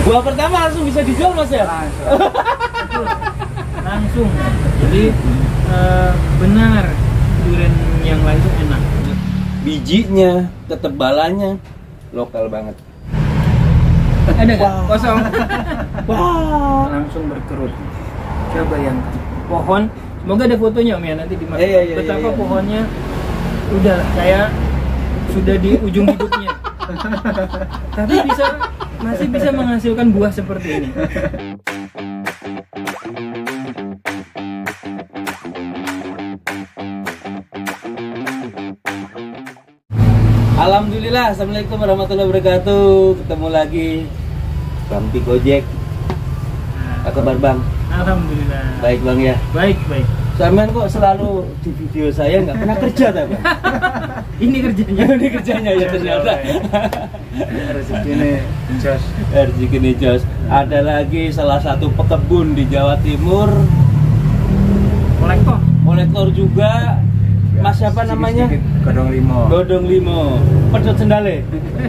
Buah pertama langsung bisa dijual Mas ya? Langsung. Jadi benar durian yang lain itu enak. Bijinya, ketebalannya lokal banget. Ada nggak? Wah. Kosong. Wah. Langsung berkerut. Coba yang pohon. Semoga ada fotonya Om ya nanti dimasukin. Betapa pohonnya udah kayak sudah di ujung hidupnya. Tapi masih bisa menghasilkan buah seperti ini. Alhamdulillah, assalamualaikum warahmatullahi wabarakatuh. Ketemu lagi Bang Pi Gojek. Apa kabar Bang? Alhamdulillah. Baik Bang ya. Baik. Sampean kok selalu di video saya nggak pernah kerja tak Bang? Ini kerjanya. Ini kerjanya ya ternyata. Rezeki ini jos. Ada lagi salah satu pekebun di Jawa Timur. Kolektor juga. Mas siapa namanya? Godong Limo. Pedot Sendale.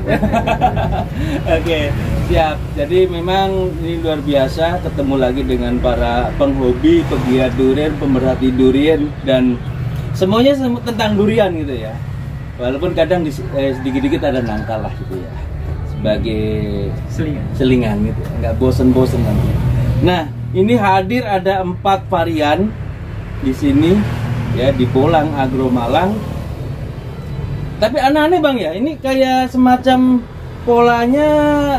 Oke, siap. Jadi memang ini luar biasa ketemu lagi dengan para penghobi, pegiat durian, pemerhati durian dan semuanya tentang durian gitu ya. Walaupun kadang sedikit-sedikit ada nangkal lah gitu ya. Sebagai selingan gitu. Nggak bosen-bosen nanti. Nah, ini hadir ada 4 varian di sini. Ya di Bolang Agro Malang. Tapi aneh-aneh Bang ya, ini kayak semacam polanya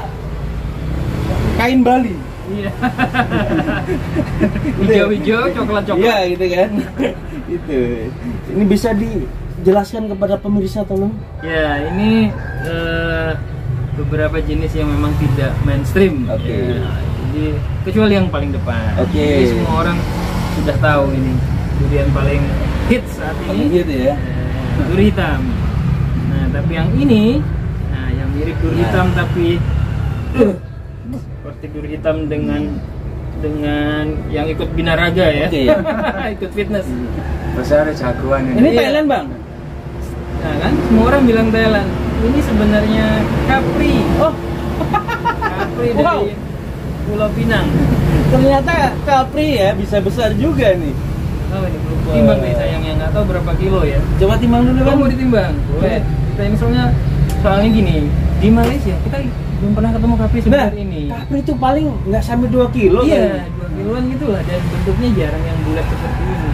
kain Bali. Iya. Hijau-hijau, coklat-coklat. Iya gitu kan. Itu. Ini bisa dijelaskan kepada pemirsa tolong? Ya, ini beberapa jenis yang memang tidak mainstream. Oke. Ya, jadi kecuali yang paling depan. Oke. Jadi semua orang sudah tahu ini durian paling hits saat ini. Gitu ya. Duri hitam. Nah, tapi yang ini, yang mirip duri hitam tapi seperti duri hitam dengan yang ikut binaraga ya. Oke, ya. Ikut fitness. Besar jagoan ini. Ini Iya. Thailand Bang. Nah kan, semua orang bilang Thailand. Ini sebenarnya Capri. Oh, Capri wow. dari Pulau Pinang. Ternyata Capri ya bisa besar juga nih. Oh, ini belum timbang nih sayangnya, nggak tahu berapa kilo ya. Coba timbang dulu Oh, Bang. mau ditimbang? Boleh. Kita ini soalnya gini, di Malaysia kita belum pernah ketemu Capri sebesar ini. Capri itu paling nggak sampai 2 kilo. Iya, 2 kiloan gitu lah, dan bentuknya jarang yang bulat seperti ini.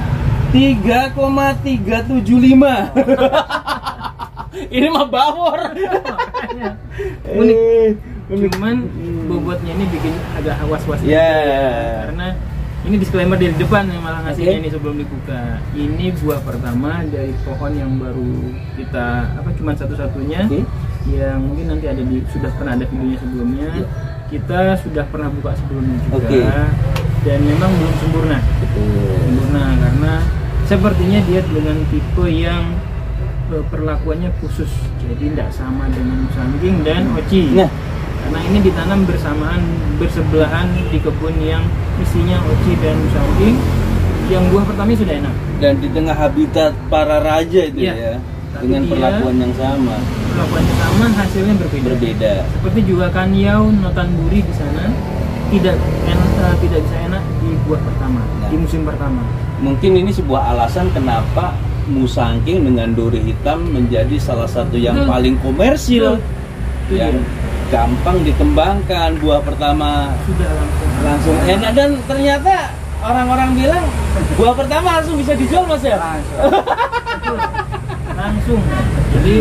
3,375. Ini mah bawor. Makanya unik. Cuman bobotnya ini bikin agak was-was. Yeah. Karena ini disclaimer dari depan yang malah ngasihnya Okay. ini sebelum dibuka. Ini buah pertama dari pohon yang baru kita cuman satu-satunya. Okay. Yang mungkin nanti sudah pernah ada videonya sebelumnya. Yeah. Kita sudah pernah buka sebelumnya juga. Okay. Dan memang belum sempurna. Sempurna karena sepertinya dia dengan tipe yang perlakuannya khusus. Jadi tidak sama dengan Musangking dan Oci. Nah, karena ini ditanam bersebelahan di kebun yang isinya Oci dan Musangking. Yang buah pertama sudah enak. Dan di tengah habitat para raja itu Iya. ya, Tapi dengan perlakuan yang sama. Perlakuannya sama, hasilnya berbeda. Seperti juga Kanyau, Notanduri di sana tidak bisa enak di buah pertama, di musim pertama. Mungkin ini sebuah alasan kenapa Musangking dengan duri hitam menjadi salah satu yang paling komersil, yang gampang dikembangkan. Buah pertama Sudah langsung enak dan ternyata orang-orang bilang buah pertama langsung bisa dijual Mas ya? Langsung. Jadi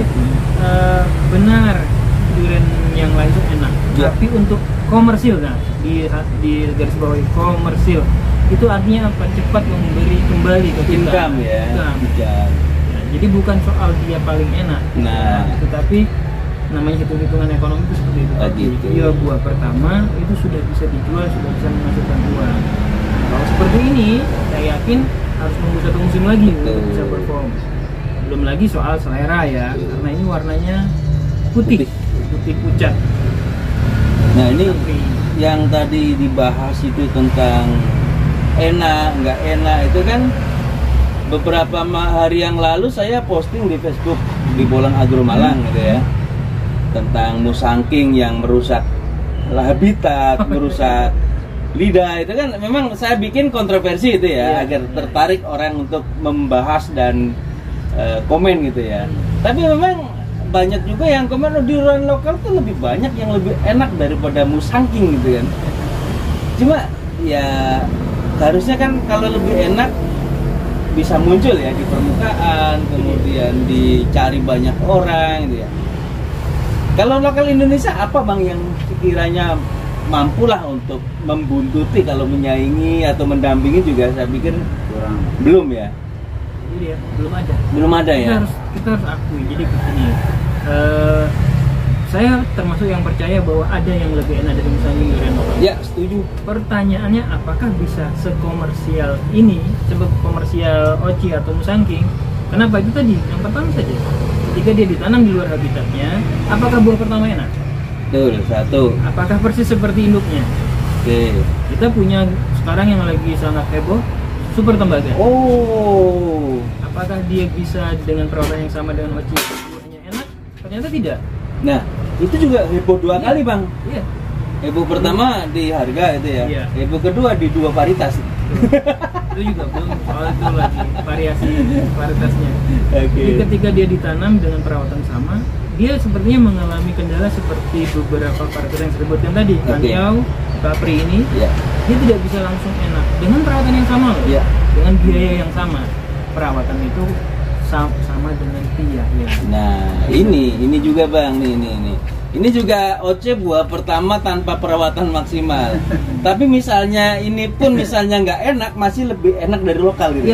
benar durian yang lain itu enak. Ya. Tapi untuk komersil di garis bawahi komersil. Itu artinya apa? Cepat memberi kembali ke kita. Income ya. Income. Nah, jadi bukan soal dia paling enak. Nah. Tetapi namanya hitung-hitungan ekonomi itu seperti itu. Gitu. Dia buah pertama itu sudah bisa dijual, sudah bisa menghasilkan uang. Nah, kalau seperti ini, saya yakin harus nunggu 1 musim lagi untuk bisa perform. Belum lagi soal selera ya, karena ini warnanya putih pucat. Nah ini Tapi yang tadi dibahas itu tentang enak nggak enak itu kan beberapa hari yang lalu saya posting di Facebook di Bolang Agro Malang gitu ya, tentang Musangking yang merusak habitat, merusak lidah. Itu kan memang saya bikin kontroversi itu ya, agar tertarik orang untuk membahas dan komen gitu ya. Tapi memang banyak juga yang komen di durian lokal tuh lebih banyak yang lebih enak daripada musangking gitu kan. Cuma ya harusnya kan kalau lebih enak bisa muncul ya di permukaan, kemudian dicari banyak orang gitu ya. Kalau lokal Indonesia apa Bang yang kiranya mampulah untuk membuntuti, kalau menyaingi atau mendampingi juga saya pikir kurang. Belum ya? Iya, belum ada ya? Kita harus akui, jadi begini, saya termasuk yang percaya bahwa ada yang lebih enak dari musangking durian lokal. Ya, setuju. Pertanyaannya, apakah bisa sekomersial ini, sebab komersial oci atau musangking? Kenapa? Itu tadi, yang pertama saja, ketika dia ditanam di luar habitatnya, apakah buah pertama enak? Betul, satu. Apakah persis seperti induknya? Oke. Kita punya sekarang yang lagi sangat heboh, super tembaga. Oh. Apakah dia bisa dengan perawatan yang sama dengan oci buahnya enak? Ternyata tidak. Nah, itu juga heboh dua kali Bang. Iya. Heboh pertama di harga itu ya. Iya. Heboh kedua di dua varietas. Itu juga belum soal itu lagi variasi varietasnya. Oke. Jadi ketika dia ditanam dengan perawatan sama, dia sepertinya mengalami kendala seperti beberapa varietas yang saya sebutkan tadi, Kanyau, Capri ini, dia tidak bisa langsung enak dengan perawatan yang sama loh, dengan biaya yang sama. Perawatan itu sama dengan tiah ya. Nah, ini juga Bang, nih. Ini juga OC buah pertama tanpa perawatan maksimal. Tapi misalnya ini pun misalnya nggak enak, masih lebih enak dari lokal gitu. Iya.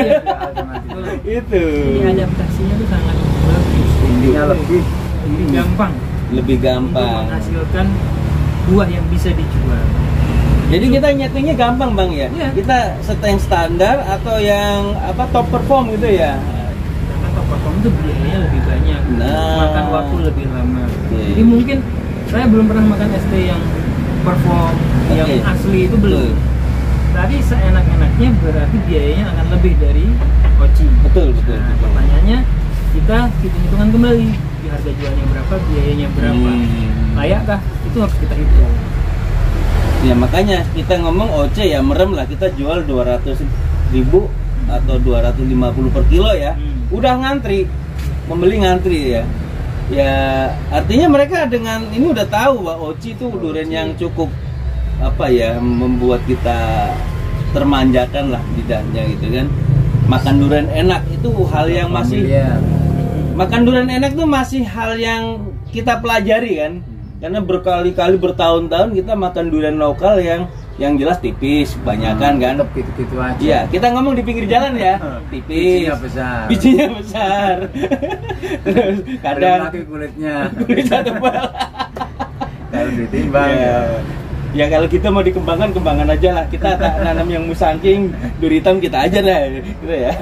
Itu. Jadi adaptasinya tuh sangat bagus. Intinya lebih gampang. Lebih gampang. Untuk menghasilkan buah yang bisa dijual. Jadi kita nyetingnya gampang Bang ya. Iya. Kita setting standar atau yang top perform gitu ya. Karena top perform itu biayanya lebih banyak, makan waktu lebih lama. Jadi mungkin saya belum pernah makan ST yang perform, yang asli itu belum. Tadi seenak-enaknya berarti biayanya akan lebih dari oci. Betul. Pertanyaannya, kita hitung-hitungan kembali di harga jualnya berapa, biayanya berapa, layakkah? Itu harus kita hitung. Ya makanya kita ngomong OC ya merem lah, kita jual 200.000 atau 250 per kilo ya. Udah ngantri, pembeli ngantri ya. Ya artinya mereka dengan ini udah tahu bahwa OC itu durian yang cukup membuat kita termanjakan lah lidahnya gitu kan. Makan durian enak itu hal yang masih makan durian enak itu masih hal yang kita pelajari kan. Karena berkali-kali bertahun-tahun kita makan durian lokal yang jelas tipis, kebanyakan kan. Gitu-gitu aja. Iya, kita ngomong di pinggir jalan ya, tipis. Bijinya besar. Terus kadang lagi kulitnya tebal. Kalau ditimbang ya kalau kita mau dikembangkan, kembangan aja lah. Kita tak nanam yang musangking, duri hitam kita aja dah gitu ya.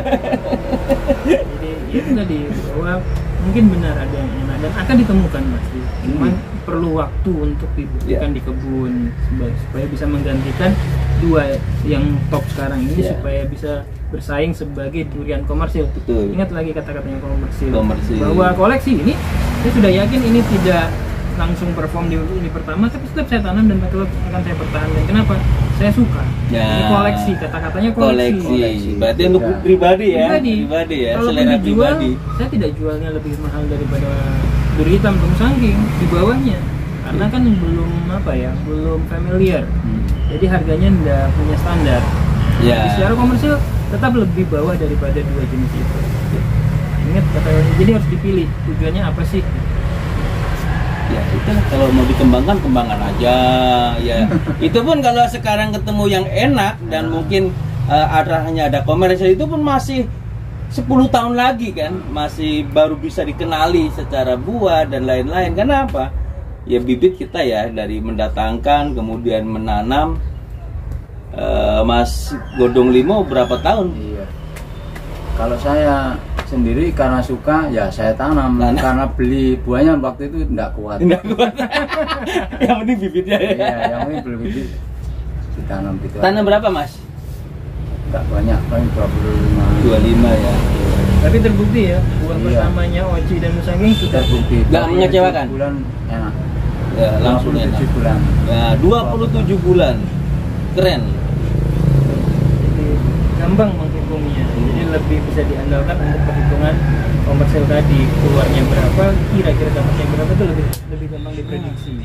Jadi itu tadi bahwa mungkin benar ada yang enak dan akan ditemukan pasti. Cuman perlu waktu untuk dibuktikan di kebun supaya bisa menggantikan dua yang top sekarang ini supaya bisa bersaing sebagai durian komersil. Betul. Ingat lagi kata-katanya komersil. Bahwa koleksi ini saya sudah yakin ini tidak langsung perform di ini pertama, tapi tetap saya tanam dan tetap akan saya pertahankan. Kenapa? Saya suka. Ini koleksi, kata-katanya koleksi. Berarti untuk pribadi ya. Pribadi ya. Kalau selera dijual, pribadi. saya tidak jualnya lebih mahal daripada duri hitam atau musangking di bawahnya. Karena kan belum familiar. Jadi harganya tidak punya standar. Jadi secara komersil tetap lebih bawah daripada dua jenis itu. Ingat kata-katanya. Jadi harus dipilih tujuannya apa sih? Ya itu kalau mau dikembangkan, kembangkan aja ya. Itu pun kalau sekarang ketemu yang enak dan mungkin hanya ada komersial, itu pun masih 10 tahun lagi kan, masih baru bisa dikenali secara buah dan lain-lain. Karena apa? Ya bibit kita ya dari mendatangkan kemudian menanam. Mas Godong Limo berapa tahun? Iya. Kalau saya sendiri karena suka ya saya tanam. Karena beli buahnya waktu itu tidak kuat. Yang penting bibitnya ya. Iya, yang penting beli bibit ditanam gitu. Tanam berapa Mas? Enggak banyak, paling 25 ya. Tapi terbukti ya buah pertamanya oci dan musangking sudah terbukti. Enggak mengecewakan. Bulan enak. Ya, langsung enak. 27 bulan. Ya, 27 bulan. Keren. Jadi gampang menghitungnya. Jadi lebih bisa diandalkan untuk perhitungan komersil tadi. Keluarnya berapa, kira-kira dapatnya berapa itu lebih gampang diprediksi.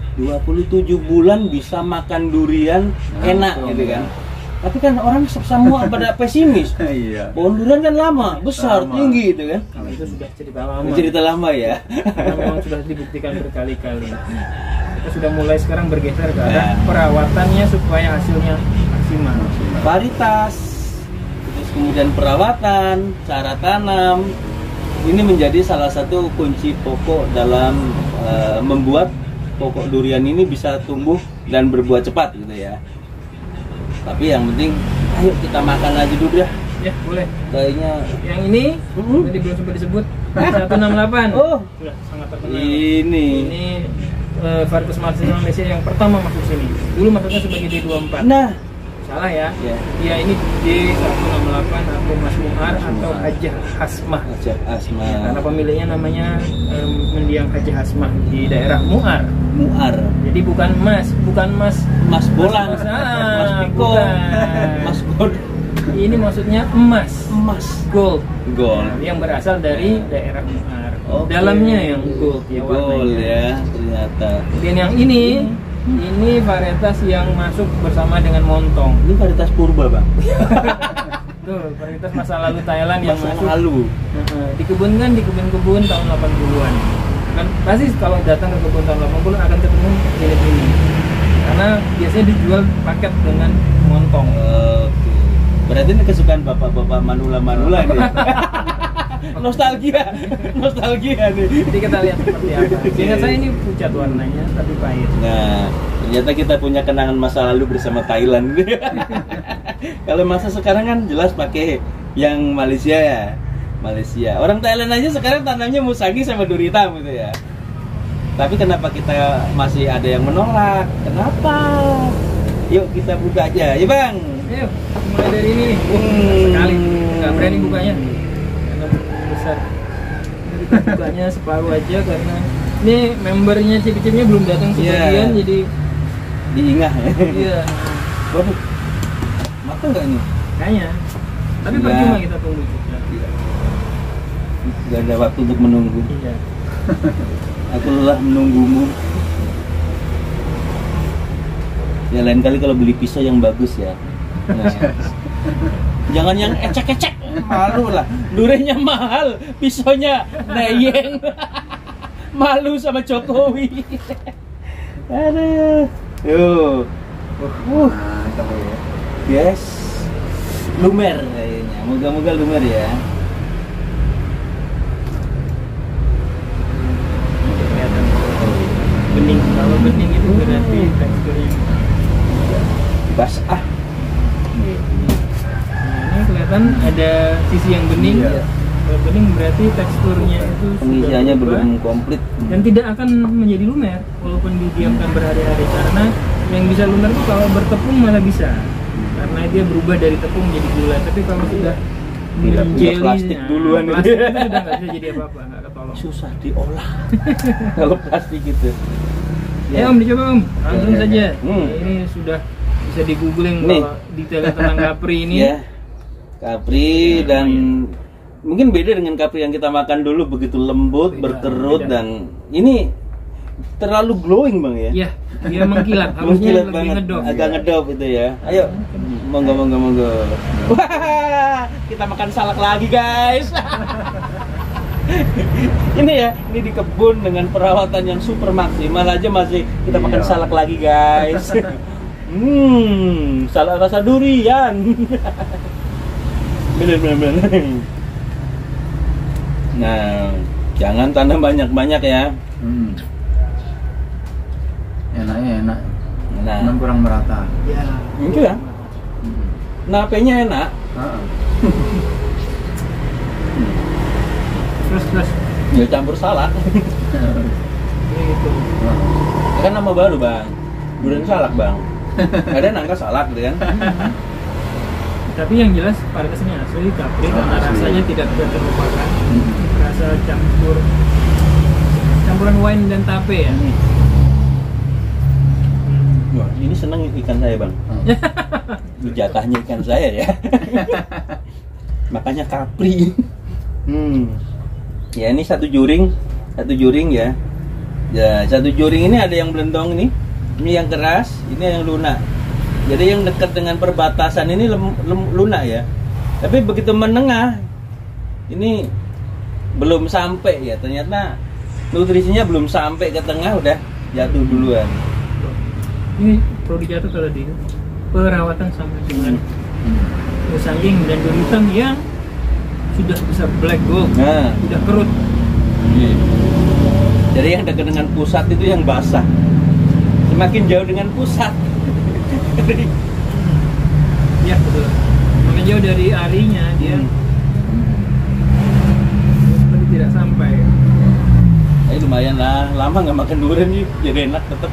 27 bulan bisa makan durian enak gitu kan. Tapi kan orang semua pada pesimis. Iya. Pohon durian kan lama, besar, Lama. tinggi gitu kan. Kalau itu sudah cerita lama. Cerita lama ya. Karena memang sudah dibuktikan berkali-kali. Kita sudah mulai sekarang bergeser ke arah Ya. perawatannya supaya hasilnya maksimal. Varietas, terus kemudian perawatan, cara tanam. Ini menjadi salah satu kunci pokok dalam membuat pokok durian ini bisa tumbuh dan berbuah cepat gitu ya. Tapi yang penting, ayo kita makan aja dulu ya. Ya, boleh. Kayaknya Yang ini tadi belum sempat disebut 168. Oh. Sudah sangat terkenal. Ini varietas Malaysia yang pertama masuk sini. Dulu masuknya sebagai D24. nah, Salah ya? ya, Ya, ini D168 atau Mas Muar atau Hajah Hasmah. Hajah Asma, Ya, karena pemiliknya namanya mendiang Hajah Hasmah di daerah Muar. Muar, Jadi bukan Mas Mas Bolang, Mas, Mas Piko, bukan. Mas God, Ini maksudnya emas, Mas gold. Gold. Yang berasal dari daerah Muar. Oke. Dalamnya yang gold ya Gold warnanya. ya ternyata. Dan yang ini varietas yang masuk bersama dengan montong. Ini varietas purba bang. Tuh, varietas masa lalu Thailand yang Masa masuk. lalu. Dikebunkan di kebun-kebun tahun 80-an. Kan pasti kalau datang ke kebun tahun 80 akan ketemu jenis ini. Karena biasanya dijual paket dengan montong. Oke. Berarti ini kesukaan bapak-bapak manula-manula nih. Nostalgia nih. Jadi kita lihat seperti apa. Seingat saya ini pucat warnanya tapi pahit. Nah, ternyata kita punya kenangan masa lalu bersama Thailand. Kalau masa sekarang kan jelas pakai yang Malaysia ya. Malaysia. Orang Thailand aja sekarang tanamnya musagi sama duri hitam gitu ya. Tapi kenapa kita masih ada yang menolak? Kenapa? Yuk kita buka aja, ya bang. Ayo, mulai dari ini nih. Sekali, nggak berani bukanya karena besar. Jadi kita bukanya separuh aja karena ini membernya cip-cipnya belum datang sebagian, jadi diingah ya. iya. Waduh, matang nggak ini? Kayaknya. Tapi Enggak. percuma kita tunggu juga. Gak ada waktu untuk menunggu. Iya. Aku lelah menunggumu. Ya lain kali kalau beli pisau yang bagus ya. Nah, jangan yang ecek-ecek, malu lah. Duriannya mahal, pisaunya neyeng. Malu sama Jokowi. Aduh. Yo. Mantap ya. Yes. Lumer kayaknya. Moga-moga lumer ya. Kelihatan bening. Kalau bening itu berarti teksturnya. Basah. Ini kelihatan ada sisi yang bening. Iya. Kalau bening berarti teksturnya itu sudah Pengisiannya berubah. belum komplit. Dan tidak akan menjadi lumer walaupun didiamkan berhari-hari, karena yang bisa lumer itu kalau bertepung malah bisa, karena dia berubah dari tepung menjadi gula. Tapi kalau sudah Tidak punya jelly, plastik nah, duluan plastik gitu. itu sudah nggak bisa jadi apa-apa, nggak ketolong. Susah diolah. Kalau plastik gitu. Ya om, dicoba om, langsung Ya, saja. ya. Ini sudah bisa di googling Nih. kalau detail tentang kapri ini. Ya. Kapri dan mungkin beda dengan kapri yang kita makan dulu, begitu lembut, Beda, berkerut beda. dan ini terlalu glowing bang ya. Iya, dia mengkilat, harusnya Mengkilat lebih banget, ngedop. agak ngedop itu ya. Ayo, monggo. Wah, kita makan salak lagi guys. Ini ya, ini di kebun dengan perawatan yang super maksimal aja masih kita makan Iya. salak lagi guys. Salak rasa durian. Bener. Nah, jangan tanam banyak-banyak ya. Enaknya enak. Nah, Cuman kurang merata. Ya. itu ya. Napenya enak. Terus Ya campur salak. gitu. Kan nama baru bang, durian salak bang. Ada nangka salak gitu kan? Tapi yang jelas varietas ini asli kapri karena Asli. rasanya tidak bisa terlupakan. Rasa campuran wine dan tape ya. seneng ikan saya bang. Ini jatahnya ikan saya ya. Makanya kapri. Ya ini satu juring ya. Ya satu juring ini ada yang belentong ini yang keras, ini yang lunak. Jadi yang dekat dengan perbatasan ini lunak ya. Tapi begitu menengah ini belum sampai ya, ternyata nutrisinya belum sampai ke tengah udah jatuh duluan. Ini perlu dijatuh kalau di perawatan sampai dengan saking dan duri hitam yang sudah bisa black gold, sudah kerut. Jadi yang dekat dengan pusat itu yang basah. Semakin jauh dengan pusat. Ya betul. Semakin jauh dari arinya dia seperti tidak sampai. Lumayan lah, lama nggak makan durian nih, jadi enak tetap.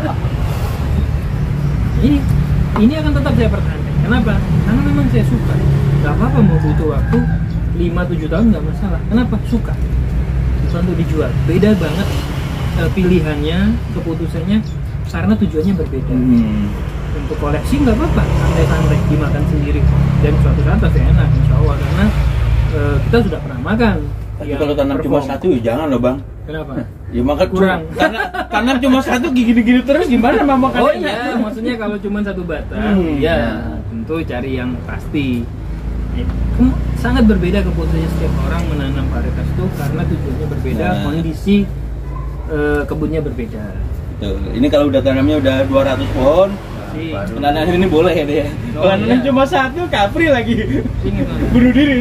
Ini akan tetap saya pertahankan. Kenapa? Karena memang saya suka. Gak apa-apa mau butuh waktu 5-7 tahun nggak masalah. Kenapa? Suka. Bukan untuk dijual. Beda banget pilihannya, keputusannya, karena tujuannya berbeda. Untuk koleksi nggak apa-apa, santai-santai dimakan sendiri. Dan suatu saat pasti enak, insya Allah. Karena kita sudah pernah makan. Tapi kalau tanam cuma satu, ya jangan loh bang. Kenapa? Ya makan kurang. Karena tanam cuma satu gini-gini terus gimana mau makan? Oh iya, maksudnya kalau cuma satu batang, ya tentu cari yang pasti. Sangat berbeda keputusannya setiap orang menanam varietas itu karena tujuannya berbeda, kondisi kebunnya berbeda. Tuh, ini kalau udah tanamnya udah 200 pohon, penanaman ini boleh ya deh. Kalau nanam cuma satu, kapri lagi. Bunuh diri.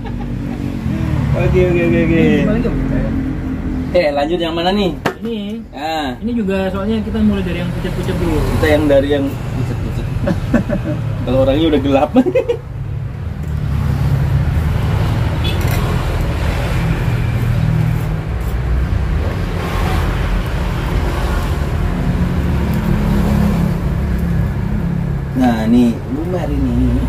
Oke. Lanjut yang mana nih? Ini juga soalnya kita mulai dari yang pucat-pucat dulu. Kita yang dari yang pucat-pucat. Kalau orangnya udah gelap. Nah, nih lumer ini.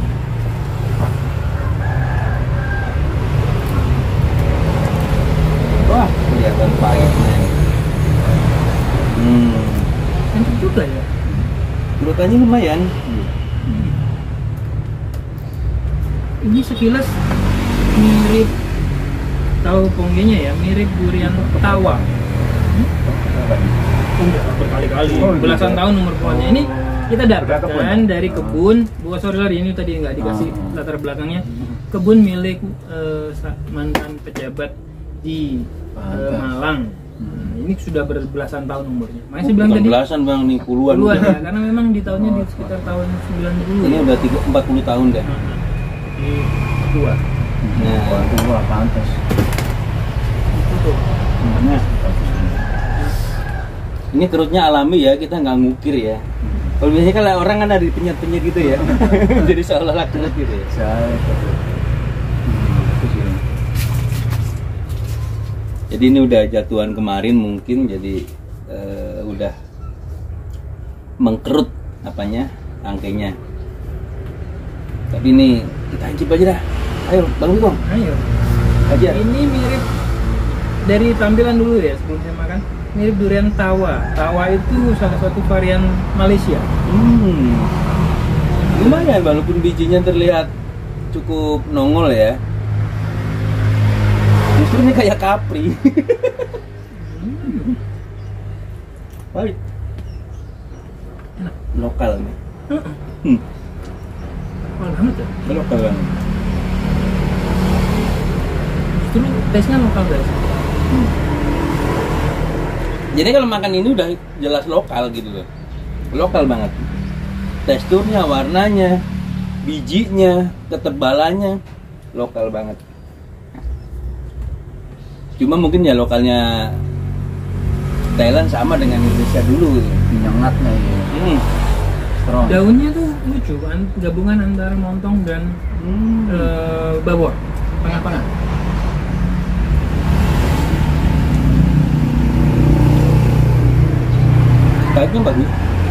Wah, kelihatan pahitnya. Enak juga ya. Urutannya lumayan. Ini sekilas mirip, tahu ponggenya ya, mirip durian tawa. Udah berkali-kali, belasan tahun umur pohonnya. Ini kita dapatkan dari kebun. Sorry, ini tadi nggak dikasih latar belakangnya. Kebun milik mantan pejabat di Malang. Ini sudah berbelasan tahun umurnya. Makanya saya bilang tadi belasan bang, nih puluhan ya, karena memang di tahunnya di sekitar tahun 90. Ini udah 40 tahun deh. Ini tua. Tua pantas. Itu tuh. Ini kerutnya alami ya, kita nggak ngukir ya. Kalau biasanya kan orang kan ada di penyet-penyet gitu ya. Jadi seolah-olah kerut gitu ya. Jadi ini udah jatuhan kemarin mungkin, jadi udah mengkerut tangkainya. Tapi ini kita incip aja dah. Ayo, Bang Wibong. Ayo. Aja. Ini mirip dari tampilan dulu ya sebelum saya makan. Mirip durian tawa. Tawa itu salah satu varian Malaysia. Lumayan walaupun bijinya terlihat cukup nongol ya. Justru ini kayak kapri. Balik. Lokal nih. Lokal banget ya? Lokal banget. Justru tesnya lokal guys. Jadi kalau makan ini udah jelas lokal gitu loh. Lokal banget. Teksturnya, warnanya, bijinya, ketebalannya lokal banget. Cuma mungkin ya lokalnya Thailand sama dengan Indonesia dulu gitu. Menyengatnya ya. Strong. Daunnya tuh lucu kan, gabungan antara montong dan babor, pengap-pengap. Baiknya bagus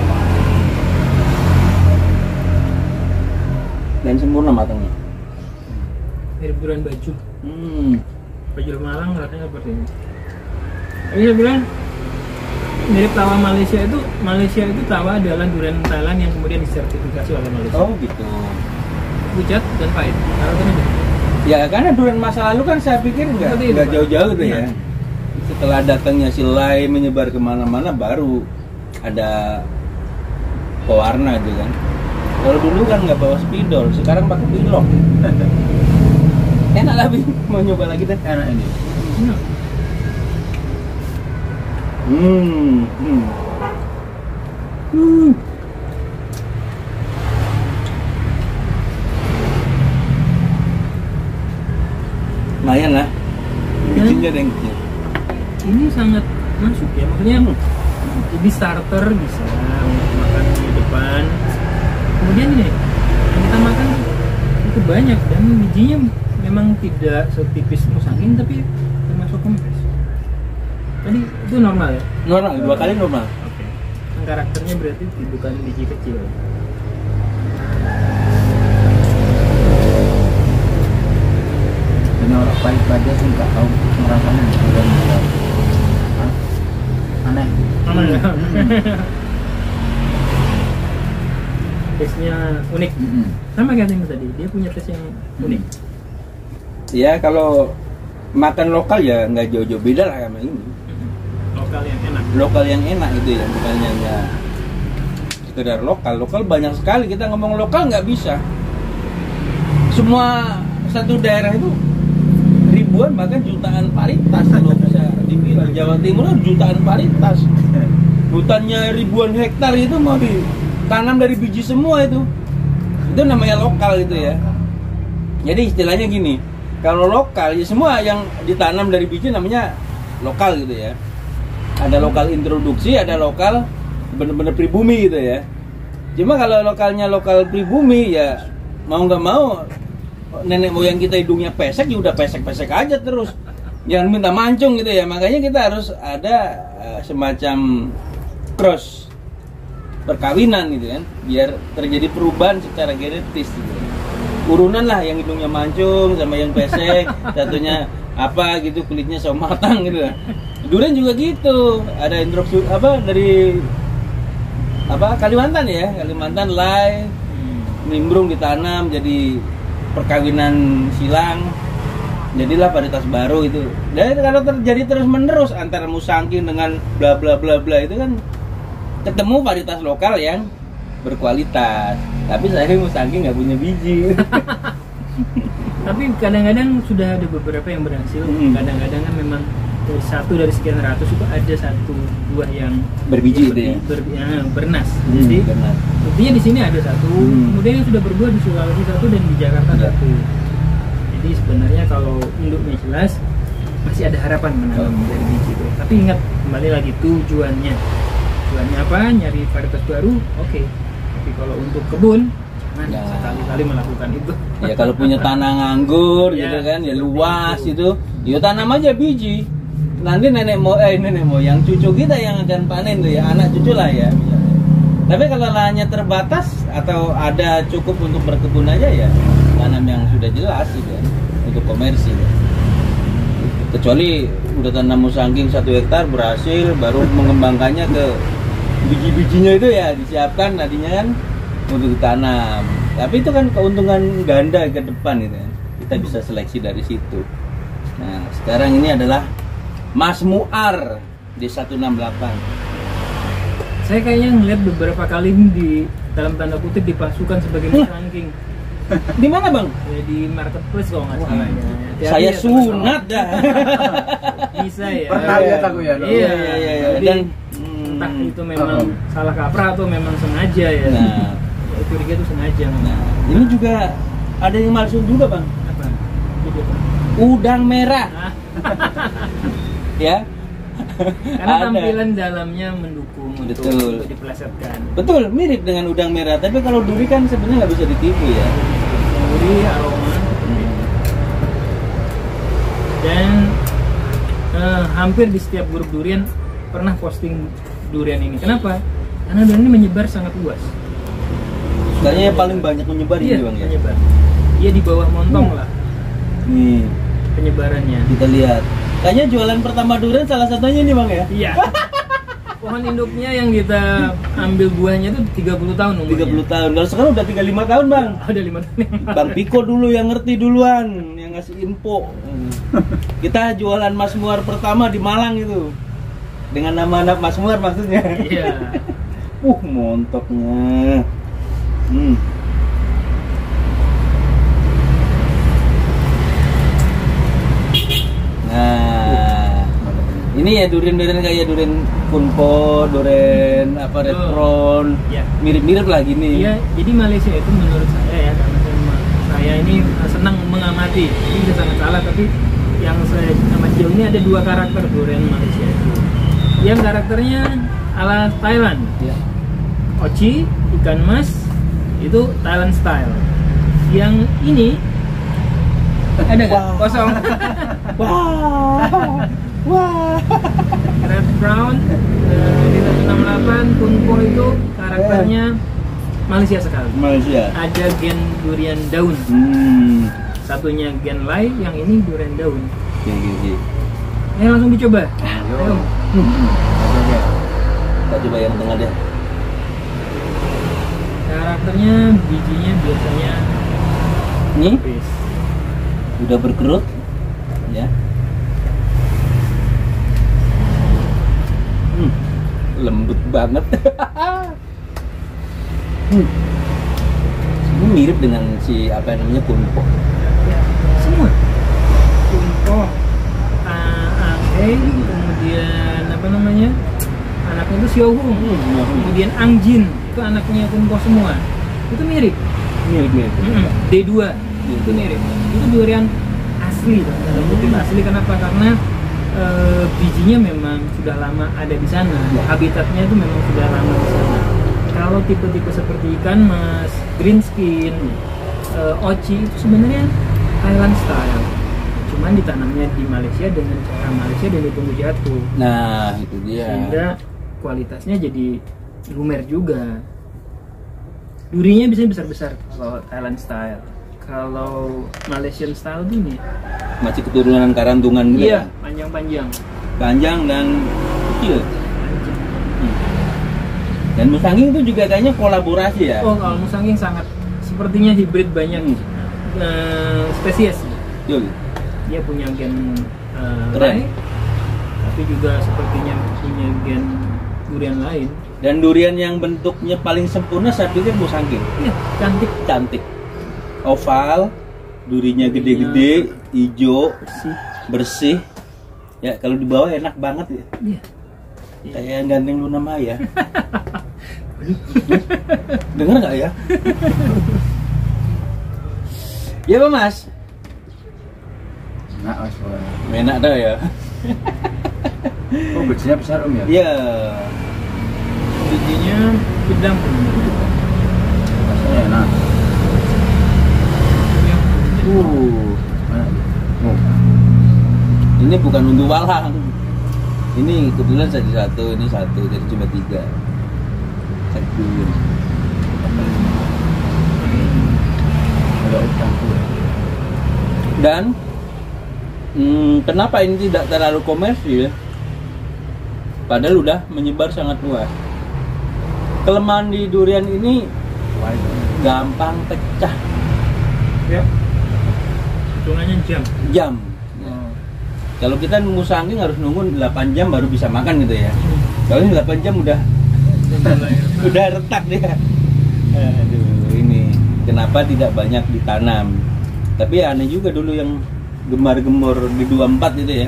dan sempurna matangnya. Mirip durian baju. Baju Malang rasanya seperti ini. Ini saya bilang mirip tawa Malaysia itu tawa adalah durian Thailand yang kemudian disertifikasi oleh Malaysia. Oh gitu. Pucat dan pahit. Karena Ya karena durian masa lalu kan saya pikir nggak jauh-jauh tuh ya. Setelah datangnya si Lai menyebar kemana-mana baru ada pewarna gitu kan. Kalau dulu kan nggak bawa spidol, sekarang pakai pilok. Enak lah, Bi. Mau nyoba lagi deh. Enak ini. Lumayan lah. Bijinya ada yang kecil. Ini sangat masuk ya, maksudnya jadi starter bisa untuk makan di depan. Kemudian ini yang kita makan itu banyak dan bijinya memang tidak setipis musangking tapi termasuk kempes. Tadi itu normal ya? Normal, 2 kali normal. Oke. Yang karakternya berarti bukan biji kecil. Ini orang pahit aja sih nggak tahu rasanya aneh. Aman ya? Taste-nya unik. Sama kayak yang tadi, dia punya taste yang unik. Ya kalau makan lokal ya nggak jauh-jauh beda lah sama ini. Lokal yang enak. Lokal yang enak itu ya, bukannya hanya sekedar lokal. Lokal banyak sekali, kita ngomong lokal nggak bisa. Semua satu daerah itu ribuan bahkan jutaan varietas kalau bisa dibilang. Jawa Timur jutaan varietas. Hutannya ribuan hektar itu mau ditanam dari biji semua itu. Itu namanya lokal itu ya. Jadi istilahnya gini, kalau lokal ya semua yang ditanam dari biji namanya lokal gitu ya. Ada lokal introduksi, ada lokal bener-bener pribumi gitu ya. Cuma kalau lokalnya lokal pribumi ya mau nggak mau nenek moyang kita hidungnya pesek ya udah pesek-pesek aja terus. Jangan minta mancung gitu ya. Makanya kita harus ada semacam cross perkawinan gitu kan, biar terjadi perubahan secara genetis gitu. Urunan lah yang hidungnya mancung sama yang pesek, satunya apa gitu kulitnya sawo matang gitu lah. Durian juga gitu, ada instruksi apa dari apa Kalimantan ya, Kalimantan Lai, nimbrung ditanam jadi perkawinan silang, jadilah varietas baru itu. Dan kalau terjadi terus menerus antara musangking dengan bla bla bla bla itu kan ketemu varietas lokal yang berkualitas. Tapi saya musangking nggak punya biji. Tapi kadang-kadang sudah ada beberapa yang berhasil. Kadang-kadang kan memang dari sekian ratus itu ada 1-2 yang berbiji gitu ya. Bernas. Jadi bernas. buktinya di sini ada 1, kemudian yang sudah berbuah di Sulawesi 1 dan di Jakarta 1. Jadi sebenarnya kalau induknya jelas masih ada harapan menanam dari biji itu. Tapi ingat kembali lagi tujuannya. Tujuannya apa? Nyari varietas baru, oke. Tapi kalau untuk kebun jangan sekali-kali melakukan itu. Ya kalau punya tanah nganggur gitu kan, ya luas itu, ya tanam aja biji. Nanti nenek moyang cucu kita yang akan panen tuh ya, anak cucu lah ya misalnya. Tapi kalau lahannya terbatas atau ada cukup untuk berkebun aja ya tanam yang sudah jelas gitu kan, untuk komersil. Kecuali udah tanam musangking 1 hektar berhasil, baru mengembangkannya ke biji-bijinya itu ya disiapkan tadinya kan untuk ditanam. Tapi itu kan keuntungan ganda ke depan gitu kan. Kita bisa seleksi dari situ. Nah, sekarang ini adalah Mas Muar di 168. Saya kayaknya ngeliat beberapa kali di dalam tanda kutip dipasukan sebagai musangking. Di mana bang? Ya, di marketplace kalau nggak salah ya. Saya sunat dah. Bisa ya. Pernah lihat aku ya. Iya. Jadi, Dan entah itu memang salah kaprah atau memang sengaja ya. Nah, itu dia tuh sengaja. Nah, ini juga ada yang malsu juga bang. Apa? Itu apa? Udang merah. Ya. Karena tampilan dalamnya mendukung untuk dipelesetkan. Betul, mirip dengan udang merah. Tapi kalau duri kan sebenarnya nggak bisa ditipu ya. Duri, aroma. Dan hampir di setiap grup durian pernah posting durian ini. Kenapa? Karena durian ini menyebar sangat luas. Kayaknya yang paling banyak menyebar ini bang ya. Menyebar. Dia di bawah montong lah. Nih Penyebarannya. kita lihat. Kayaknya jualan pertama durian salah satunya ini bang ya. Iya. Pohon induknya yang kita ambil buahnya itu 30 tahun umurnya. 30 tahun. Kalau sekarang udah 35 tahun, Bang. Ada 5 tahun. Bang Piko dulu yang ngerti duluan, yang ngasih info. Kita jualan Mas Muar pertama di Malang itu. Dengan nama anak Mas Muar maksudnya. Iya. Montoknya. Nah, ini ya durian-durian kayak durian kunpo, durian apa retron, ya. Mirip-mirip lah gini. Iya, jadi Malaysia itu menurut saya ya, karena saya ini senang mengamati, ini bisa sangat salah, tapi yang saya amati jauh ini ada 2 karakter durian Malaysia itu. Yang karakternya ala Thailand, Ya. Oci, ikan mas, itu Thailand style. Yang ini ada nggak? Wow. Kosong. Wah. Red brown di 168 kunpo itu karakternya Malaysia sekali. Malaysia. Ada gen durian daun. Satunya gen lai, yang ini durian daun. Gini. Langsung dicoba. Ayo. Kita coba yang tengah deh. Karakternya bijinya biasanya Ini tipis. udah berkerut, ya. Lembut banget. Ini mirip dengan si apa namanya kunpo. Ya, semua. Kunpo, angke, kemudian apa namanya? Anaknya itu siohung. Kemudian angjin, itu anaknya kunpo semua. Itu mirip. Mirip. D2 itu mirip. Itu durian asli, tanda kutip asli. Kenapa? Karena bijinya memang sudah lama ada di sana. Habitatnya itu memang sudah lama di sana. Kalau tipe-tipe seperti ikan mas, green skin, oci itu sebenarnya Thailand style. Cuman ditanamnya di Malaysia dengan cara Malaysia dan ditunggu jatuh. Nah, itu dia. Sehingga kualitasnya jadi lumer juga. Durinya bisa besar-besar kalau Thailand style. Kalau Malaysian style gini, Masih keturunan karantungan gitu. iya, Ya? panjang-panjang. Panjang dan kecil. Dan Musangking itu juga kayaknya kolaborasi ya. Oh, kalau musangking sangat sepertinya hibrid banyak spesies. Betul. Dia punya gen Keren. lai, tapi juga sepertinya punya gen durian lain. Dan durian yang bentuknya paling sempurna saya pikir Musangking. Iya, cantik, Cantik. Oval, durinya gede-gede, hijau, bersih. Ya, kalau dibawa enak banget ya. Iya. Kayak yang gandeng Luna Maya. Dengar nggak ya? Iya Pak Mas. Nah, Mas. Enak dah ya. Oh, bijinya besar Om ya? Iya. Bijinya gedang. Rasanya enak. Mana? Oh. Ini bukan untuk walang. Ini kebetulan satu, ini satu, jadi cuma 3. Satu. Ada campur. Dan kenapa ini tidak terlalu komersil? Padahal udah menyebar sangat luas. Kelemahan di durian ini gampang pecah. Ya. Hitungannya jam. Kalau kita nunggu Musangking harus nunggu 8 jam baru bisa makan gitu ya. Kalau ini 8 jam udah retak dia. Aduh, ini kenapa tidak banyak ditanam? Tapi aneh juga dulu yang gemar-gemor di 24 itu ya.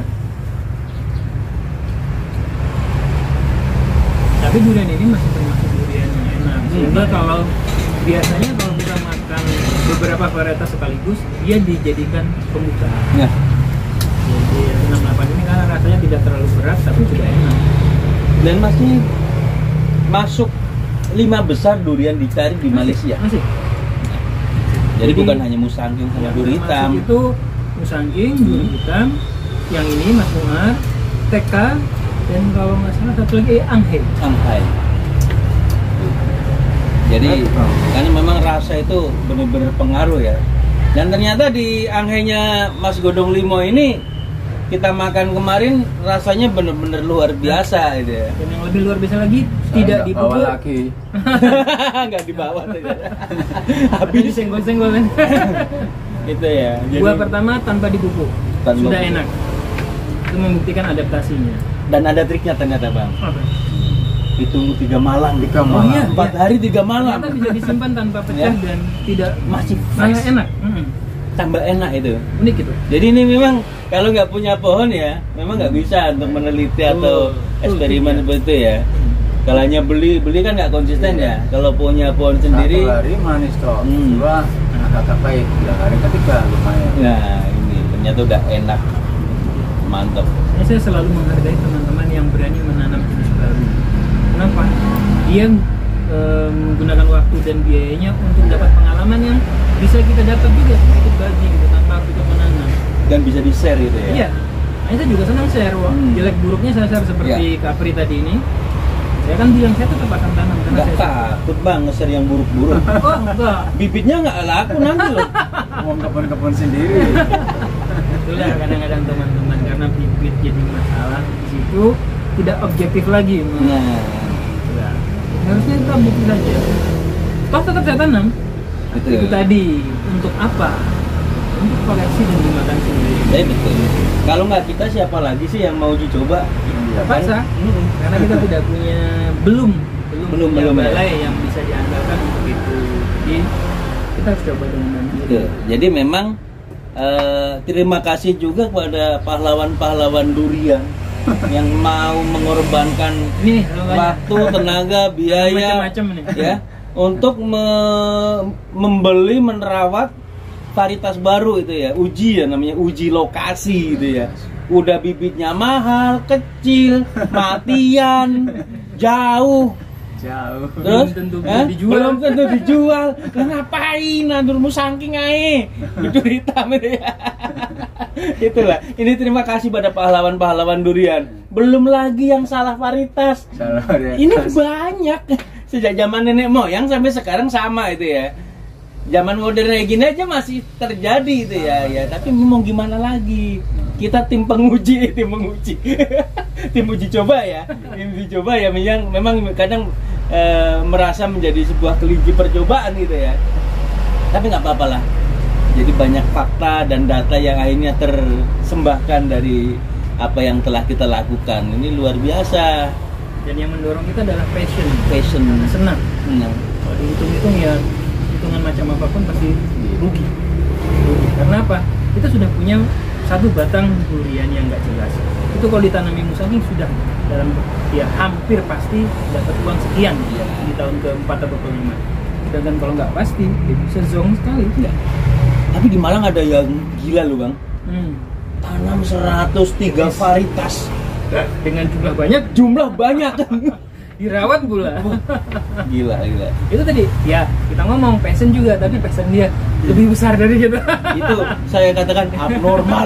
Tapi durian ini masih termasuk durian yang enak. Sehingga kalau biasanya kalau kita makan beberapa varietas sekaligus, dia dijadikan pembuka. Nah, Jadi 168 ini karena rasanya tidak terlalu berat tapi juga enak. dan masih masuk 5 besar durian dicari di Malaysia. Masih. Jadi bukan hanya Musangking sama yang duri hitam. termasuk itu musangking, duri hitam, yang ini Mas Muar, TK, dan kalau nggak salah satu lagi anghe. Shanghai. Jadi karena memang rasa itu benar-benar pengaruh ya. Dan ternyata di anghenya Mas Godong Limo ini kita makan kemarin rasanya bener-bener luar biasa gitu ya. Dan yang lebih luar biasa lagi Saya tidak nggak bawa dipukul, lagi. Nggak dibawa tuh ya. habis disenggol-senggol kan. Gitu ya. Buah pertama tanpa dipupuk Tanpa sudah pupuk. enak. Itu membuktikan adaptasinya. Dan ada triknya ternyata bang. Apa? Ditunggu 3 malam. 3 malam. iya. 4 hari 3 malam. Ternyata bisa disimpan tanpa pecah Ya. dan tidak Masih malah fresh. enak. Tambah enak itu. Unik gitu. Jadi ini memang kalau nggak punya pohon ya, memang nggak bisa untuk meneliti atau eksperimen seperti itu ya. Kalau hanya beli kan nggak konsisten ya. Kalau punya pohon sendiri, 1 hari manis toh, 2 agak pahit, 3 hari ketiga lumayan. nah ini ternyata udah enak, mantap. Saya selalu menghargai teman-teman yang berani menanam jenis baru. Kenapa? Dia menggunakan waktu dan biayanya untuk dapat pengalaman yang bisa kita dapat juga sedikit bagi gitu tanpa harus ikut menanam. Dan bisa di share gitu ya. Iya. Nah, saya juga senang share. Wah, jelek buruknya saya share seperti Kapri tadi ini. Saya kan bilang saya tetap akan tanam karena Nggak saya takut bang nge-share yang buruk-buruk. Oh, enggak. Bibitnya nggak laku nanti loh. Mau kebun-kebun sendiri. Itulah kadang-kadang teman-teman karena bibit jadi masalah di situ tidak objektif lagi. Nah, Nah, harusnya kita bukti saja. Toh tetap saya tanam. betul. Itu tadi untuk apa? Untuk koleksi dan dimakan sendiri. Betul. Kalau nggak kita siapa lagi sih yang mau uji coba? Terpaksa. Karena kita tidak punya belum punya belum, ya. balai yang bisa diandalkan untuk itu. Jadi kita harus coba dengan mandiri. Betul. Jadi memang terima kasih juga kepada pahlawan-pahlawan durian yang mau mengorbankan Ini logonya. waktu, tenaga, biaya Macam-macam nih. ya untuk membeli, merawat varietas baru itu ya, uji ya namanya, uji lokasi gitu ya. Udah bibitnya mahal, kecil, matian, jauh. Terus Belum tentu bisa dijual. belum tentu dijual. Lah ngapain nandurmu saking ae? Itu hitam itu ya. Itulah. Ini terima kasih pada pahlawan-pahlawan durian. Belum lagi yang salah varietas. Salah varian. Ini banyak. Sejak zaman nenek moyang sampai sekarang sama itu ya. Zaman modern kayak gini aja masih terjadi itu ya. Ya, tapi mau gimana lagi? Kita tim penguji, tim uji coba ya. Tim uji coba ya memang kadang merasa menjadi sebuah kelinci percobaan gitu ya. Tapi nggak apa-apa lah. Jadi banyak fakta dan data yang akhirnya tersembahkan dari apa yang telah kita lakukan. Ini luar biasa. Dan yang mendorong kita adalah passion. Senang. Kalau dihitung-hitung ya hitungan macam apapun pasti rugi. Karena apa? Kita sudah punya satu batang durian yang nggak jelas. Itu kalau ditanami musangking sudah dalam ya hampir pasti dapat uang sekian di tahun ke-4 atau ke-5. Sedangkan kalau nggak pasti ya bisa zong sekali. Ya. Tapi di Malang ada yang gila loh bang. Tanam 103 varietas Dengan jumlah banyak dirawat pula. Gila. Itu tadi ya kita ngomong passion juga, tapi passion dia lebih besar dari kita. Itu saya katakan abnormal.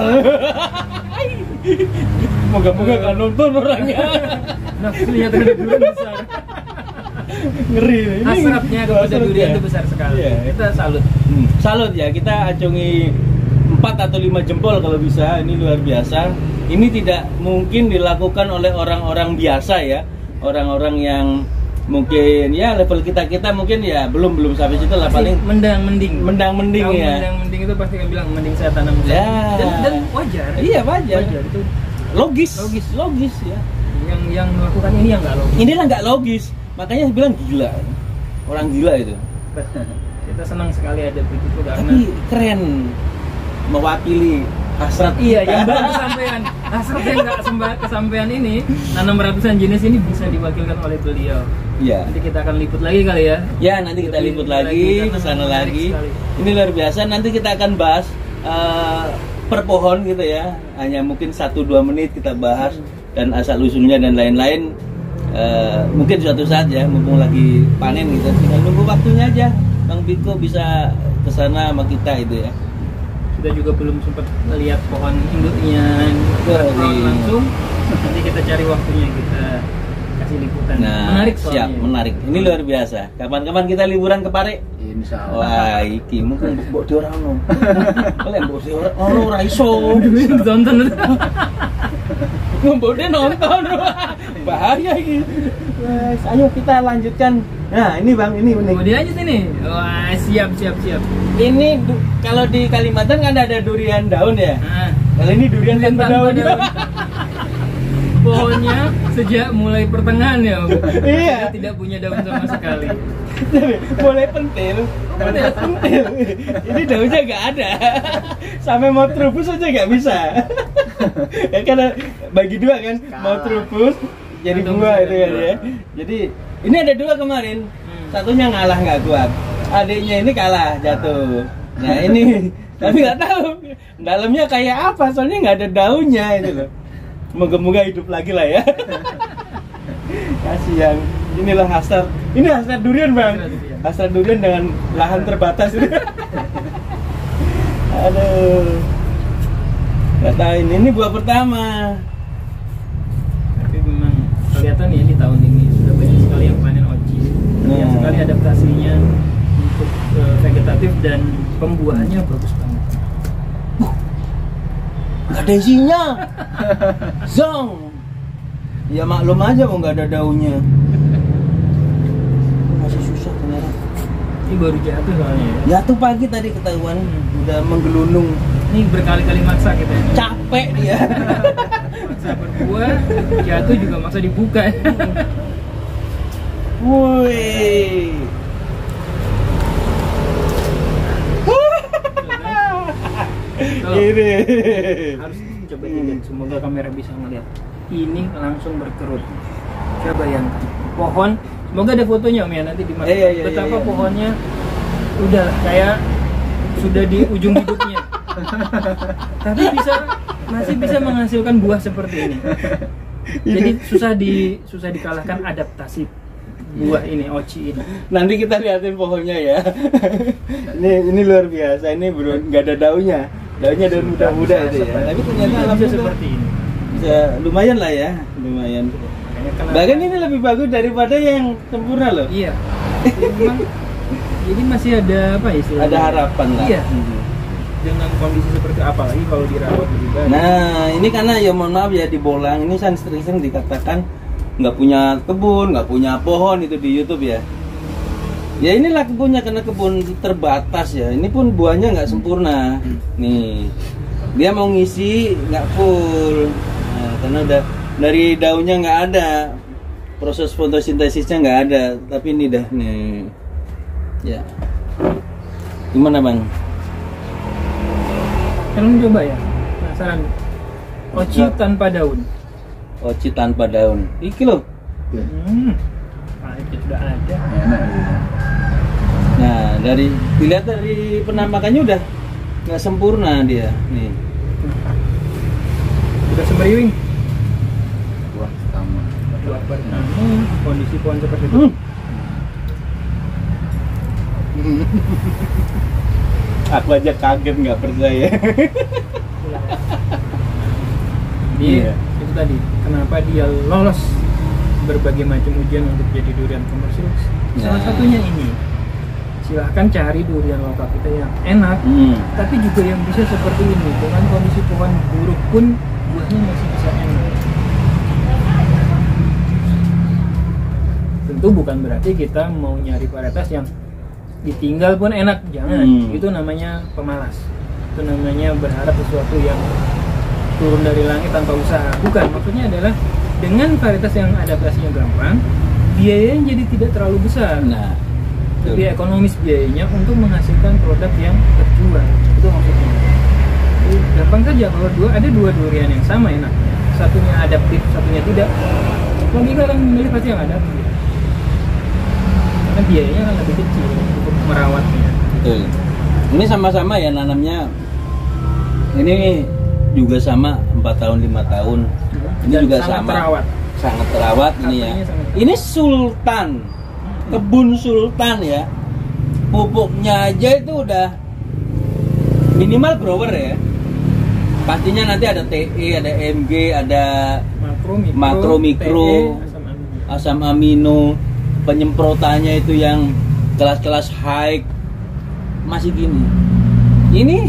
Moga-moga kan nonton orangnya. Nafsunya terhadap durian besar. Ngeri. Hasratnya kepada Hasrat durian ya. itu besar sekali. Iya. Kita salut. Salut ya, kita acungi 4 atau 5 jempol kalau bisa. Ini luar biasa. Ini tidak mungkin dilakukan oleh orang-orang biasa ya. Orang-orang yang mungkin ya level kita mungkin ya belum sampai situ lah, paling mending mending ya. mending itu pasti kan bilang mending saya tanam musangking. Ya. Dan wajar. Iya wajar. Itu Logis ya. yang melakukan ini yang nggak logis. Inilah nggak logis, makanya saya bilang gila, orang gila itu. Kita senang sekali ada begitu karena Tapi keren, mewakili hasrat iya kita. yang belum kesampaian hasrat yang nggak kesampaian ini, nanam ratusan jenis ini bisa diwakilkan oleh beliau. Iya. Nanti kita akan liput lagi kali ya. Ya nanti kita Lebih liput lagi, lagi karena ke sana menarik lagi. sekali. Ini luar biasa. Nanti kita akan bahas per pohon gitu ya. Hanya mungkin 1-2 menit kita bahas dan asal usulnya dan lain-lain. Mungkin suatu saat ya, mumpung lagi panen gitu, tinggal nunggu waktunya aja. Bang Biko bisa ke sana sama kita itu ya. Kita juga belum sempat melihat pohon induknya Wah, langsung. Nanti kita cari waktunya kita kasih liputan. Nah, Menarik soalnya. siap, menarik. Ini luar biasa. Kapan-kapan kita liburan ke Pare? Insya Allah. Wah, iki mungkin mbok di ora ono. Oleh mbok di ora iso. Tonton. Mbok di nonton. Bahaya iki. Wes, ayo kita lanjutkan. Nah, ini Bang, ini unik. Mau dilanjut ini? Wah, siap. Ini kalau di Kalimantan kan ada durian daun ya. Nah, Kalau ini durian tanpa daun. Pohonnya sejak mulai pertengahan ya, Om. Iya. Dia tidak punya daun sama sekali. Boleh pentil. Ini daunnya nggak ada. Sampai mau terubus aja nggak bisa. Ya karena bagi dua kan, mau terubus jadi dua itu kan ya. Jadi ini ada dua kemarin. Satunya ngalah nggak kuat. Adiknya ini kalah jatuh. Nah ini tapi nggak tahu dalamnya kayak apa. Soalnya nggak ada daunnya itu loh. Moga-moga hidup lagi lah ya. Kasihan. Inilah hasrat. Ini hasrat durian Bang. Hasrat durian dengan lahan terbatas. Aduh. Katain ini buah pertama. Tapi memang kelihatan ya di tahun ini sudah banyak sekali yang panen oci. Banyak sekali adaptasinya untuk vegetatif dan pembuahannya bagus banget. Gak ada isinya. Zong. Ya maklum aja mau nggak ada daunnya. Masih susah ternyata. Ini baru jatuh soalnya ya. Jatuh pagi tadi ketahuan udah menggelundung. Ini berkali-kali maksa kita ya. Capek dia. Maksa berbuah, jatuh juga maksa dibuka. Woi. Ini Harus coba dilihat, semoga kamera bisa ngeliat. Ini langsung berkerut. Coba bayangkan pohon, semoga ada fotonya Om ya nanti dimasukkan. Iya, Betapa iya. pohonnya udah kayak sudah di ujung hidupnya. Tapi masih bisa menghasilkan buah seperti ini. Jadi susah dikalahkan adaptasi buah ini, oci ini. nanti kita liatin pohonnya ya. Ini luar biasa. Ini belum nggak ada daunnya. Daunnya daun muda-muda itu ya. Tapi ternyata Bisa alhamdulillah seperti ini. bisa lumayan lah ya, lumayan. Makanya kenapa- Bahkan ini lebih bagus daripada yang sempurna loh. Iya. Memang, jadi masih ada apa ya istilahnya? Ada harapan lah. Iya. Dengan kondisi seperti apa lagi kalau dirawat lebih baik. Nah, ini karena ya mohon maaf ya di Bolang ini sering dikatakan nggak punya kebun, nggak punya pohon itu di YouTube ya. Ya inilah kebunnya karena kebun terbatas ya. Ini pun buahnya nggak sempurna. Nih, dia mau ngisi nggak full. Nah, karena udah dari daunnya nggak ada, proses fotosintesisnya nggak ada. Tapi ini dah nih, ya. Gimana Bang? Kalian coba ya. Penasaran? Oci tanpa daun. Oci tanpa daun. Iki loh. Pahitnya sudah ada. Enak gitu. Nah, dilihat dari penampakannya udah nggak sempurna dia. Nih. Sudah semeriwing. Buah pertama. Buah pertama, kondisi pohon seperti itu. Aku aja kaget nggak percaya. Iya, Iya. itu tadi. Kenapa dia lolos berbagai macam ujian untuk jadi durian komersil? Salah Nah. satunya ini. Silahkan cari durian lokal kita yang enak, tapi juga yang bisa seperti ini. Dengan kondisi pohon buruk pun buahnya masih bisa enak. Tentu bukan berarti kita mau nyari varietas yang ditinggal pun enak, jangan. Itu namanya pemalas. Itu namanya berharap sesuatu yang turun dari langit tanpa usaha. Bukan, maksudnya adalah dengan varietas yang adaptasinya gampang, biayanya jadi tidak terlalu besar. Nah, Lebih ekonomis biayanya untuk menghasilkan produk yang terjual. Itu maksudnya. Jadi, gampang saja kalau ada dua durian yang sama enaknya. Satunya adaptif, satunya tidak. Logika akan memilih pasti yang adaptif. Karena biayanya kan lebih kecil untuk merawatnya. betul. Ini sama-sama ya nanamnya. Ini juga sama 4 tahun 5 tahun. Ini Dan juga sangat sama. terawat. Sangat terawat ini ya. Apanya sangat terawat. Ini sultan. Kebun sultan ya. Pupuknya aja itu udah minimal grower ya. Pastinya nanti ada TE, ada MG, ada makro, mikro. TE, asam amino. asam amino, penyemprotannya itu yang kelas-kelas high, masih gini. Ini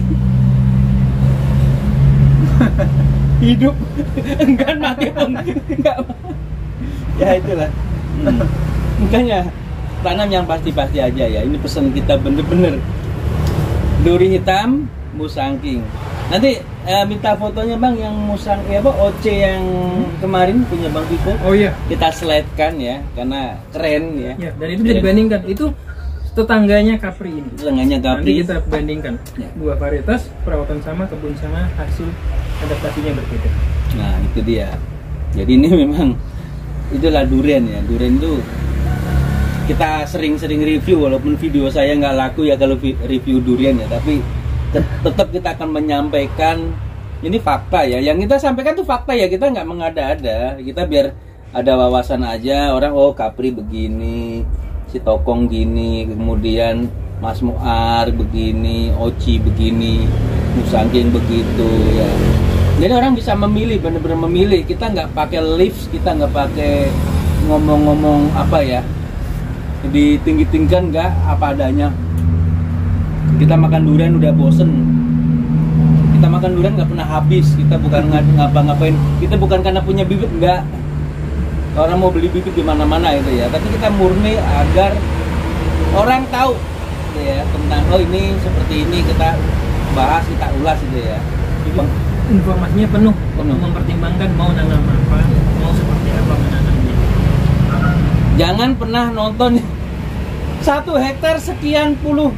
hidup enggak mati pun enggak. Ya itulah. Makanya tanam yang pasti-pasti aja ya. Ini pesan kita bener-bener. Duri hitam, musangking. Nanti minta fotonya Bang yang musang OC yang kemarin punya Bang Piko. Oh iya. Kita slide-kan ya karena keren ya. Ya, dan itu bisa dibandingkan. Itu tetangganya Capri ini. Tetangganya Capri. Nanti kita bandingkan. Ya. Dua varietas, perawatan sama, kebun sama, hasil adaptasinya berbeda. Nah, itu dia. Jadi ini memang itulah durian ya. Durian itu kita sering-sering review walaupun video saya nggak laku ya kalau review durian ya, tapi tetap kita akan menyampaikan ini fakta ya. Yang kita sampaikan tuh fakta ya, kita nggak mengada-ada. Kita biar ada wawasan aja orang, oh Capri begini, si Tokong gini, kemudian Mas Muar begini, Oci begini, Musangking begitu ya. Jadi orang bisa memilih, benar-benar memilih. Kita nggak pakai lift, kita nggak pakai ngomong-ngomong apa ya, ditinggi-tinggikan, nggak, apa adanya. Kita makan durian udah bosen. Kita makan durian nggak pernah habis. Kita bukan ngapa-ngapain. Kita bukan karena punya bibit, nggak. Orang mau beli bibit di mana-mana itu ya. Tapi kita murni agar orang tahu ya tentang oh ini seperti ini, kita bahas, kita ulas gitu ya. Informasinya penuh. Mempertimbangkan mau nanam apa, mau seperti apa menanamnya. Jangan pernah nonton 1 hektar sekian puluh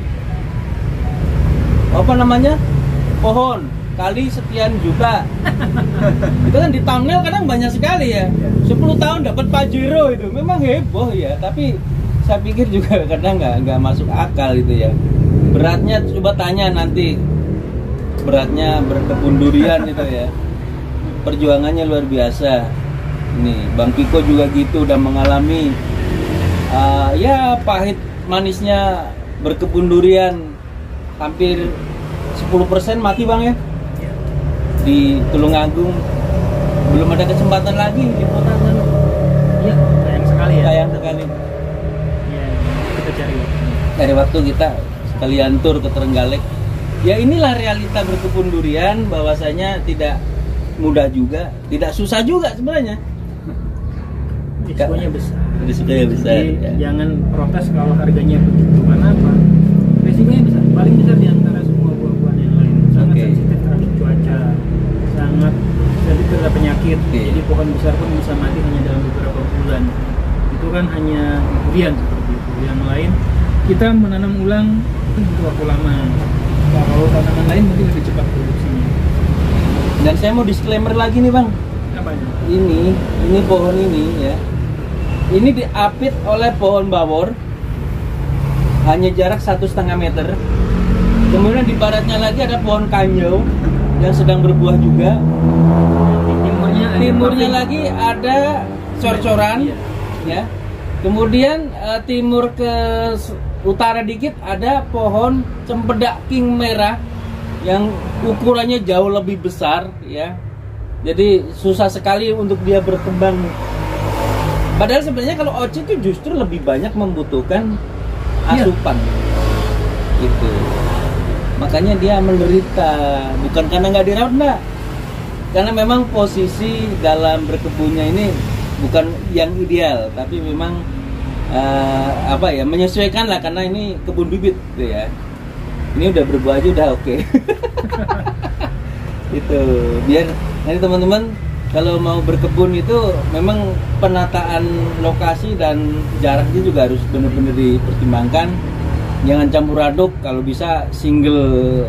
pohon kali sekian juta. Itu kan di thumbnail kadang banyak sekali ya. 10 tahun dapat Pajero itu memang heboh ya, tapi saya pikir juga kadang nggak masuk akal itu ya. Beratnya coba tanya nanti, beratnya berkebun durian itu ya, perjuangannya luar biasa. Ini Bang Piko juga gitu, udah mengalami ya pahit manisnya berkebun durian. Hampir 10% mati Bang ya. Di Tulungagung belum ada kesempatan lagi di kota sana. Iya, sayang sekali ya. Sayang sekali. Ya, kita cari waktu kita sekalian tur ke Trenggalek. Ya inilah realita berkebun durian, bahwasanya tidak mudah juga, tidak susah juga sebenarnya. Risikonya besar. Risikonya besar. Jadi, ya. jangan protes kalau harganya begitu. Karena apa? Risikonya besar, paling besar di antara semua buah-buahan yang lain. Sangat sensitif terhadap cuaca, sangat sensitif terhadap penyakit. Jadi pohon besar pun bisa mati hanya dalam beberapa bulan. Itu kan hanya durian seperti itu. Yang lain kita menanam ulang itu butuh waktu lama. Nah, kalau tanaman lain mungkin lebih cepat produksinya. Dan saya mau disclaimer lagi nih Bang. Apanya? Ini pohon ini ya. Ini diapit oleh pohon bawor, hanya jarak 1,5 meter. Kemudian di baratnya lagi ada pohon kanjau yang sedang berbuah juga. Timurnya lagi ada cor-coran, ya. Kemudian timur ke utara dikit ada pohon cempedak king merah yang ukurannya jauh lebih besar, ya. Jadi susah sekali untuk dia berkembang. Padahal sebenarnya kalau Oci itu justru lebih banyak membutuhkan asupan, gitu. Makanya dia menderita, bukan karena nggak dirawat, enggak. Karena memang posisi dalam berkebunnya ini bukan yang ideal, tapi memang menyesuaikan lah, karena ini kebun bibit, gitu ya. Ini udah berbuah aja udah oke. Itu biar nanti teman-teman kalau mau berkebun itu memang penataan lokasi dan jaraknya juga harus benar-benar dipertimbangkan. Jangan campur aduk, kalau bisa single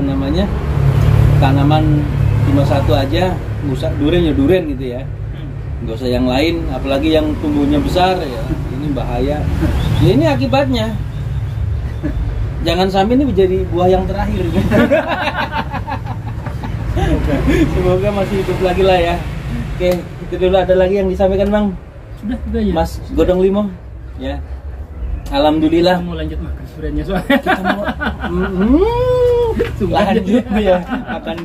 tanaman cuma satu aja, nggak usah durian ya durian gitu ya, nggak usah yang lain, apalagi yang tumbuhnya besar ya, ini bahaya. Ya, ini akibatnya. Jangan sampai ini menjadi buah yang terakhir. Semoga masih hidup lagi lah ya. Oke, itu dulu. Ada lagi yang disampaikan Bang? Sudah aja. Mas Godong Limo, ya. Alhamdulillah. Kita mau lanjut makan duriannya soalnya. Kita mau lanjut ya, makan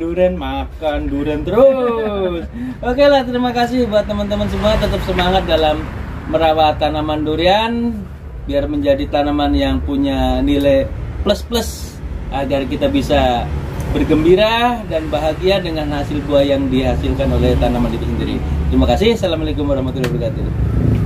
durian terus. Oke lah, terima kasih buat teman-teman semua, tetap semangat dalam merawat tanaman durian biar menjadi tanaman yang punya nilai plus-plus agar kita bisa bergembira dan bahagia dengan hasil buah yang dihasilkan oleh tanaman itu sendiri. Terima kasih. Assalamualaikum warahmatullahi wabarakatuh.